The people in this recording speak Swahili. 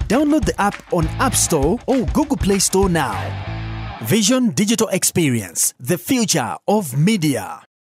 Download the app on App Store or Google Play Store now. Vision Digital Experience, the future of media.